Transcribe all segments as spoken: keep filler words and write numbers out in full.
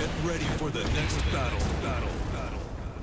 Get ready for the next battle. Battle. Battle.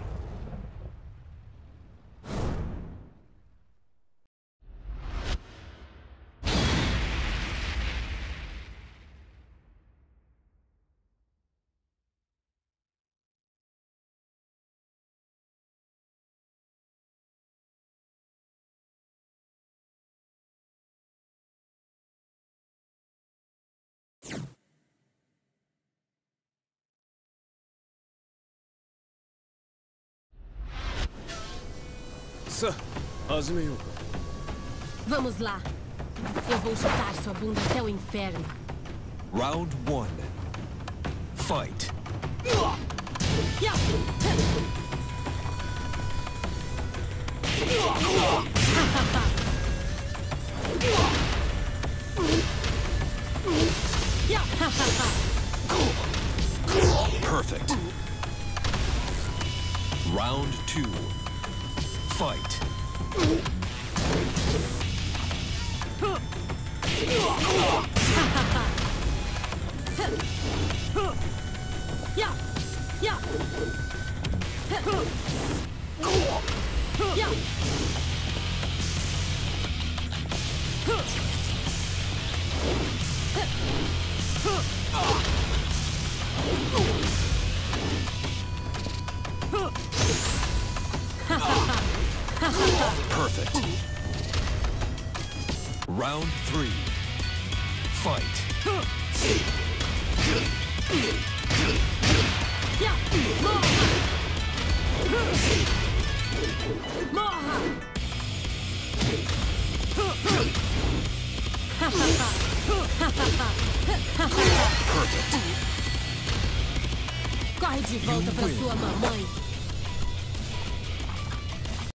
Vamos lá. Eu vou chutar sua bunda até o inferno. Round one. Fight. Perfect. Round two. Fight. Perfect. Round three. Fight. Corre de volta pra sua mamãe.